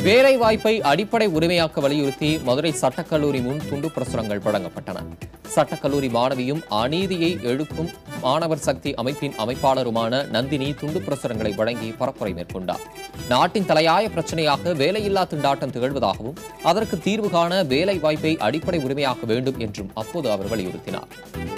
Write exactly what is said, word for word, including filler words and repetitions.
வேலை வாய்ப்பை அடிப்படை உரிமையாக்க வலியுறுத்தி மதுரை சட்டக்கல்லூரி முன் துண்டு பிரசுரங்கள் வழங்கப்பட்டன. சட்டக்கல்லூரி மாணவியும் அநீதியை எழுப்பும் மாணவர் சக்தி அமைப்பின் அமைப்பாளருமான நந்தினி துண்டு பிரசுரங்களை வழங்கி பரப்புரை மேற்கொண்டார். நாட்டின் தலையாய பிரச்சனையாக வேலையில்லா திண்டாட்டம் திகழ்வதாகவும் அதற்கு தீர்வு காண வேலை வாய்ப்பை அடிப்படை உரிமையாக்க வேண்டும் என்றும் அப்போது அவர் வலியுறுத்தினார்.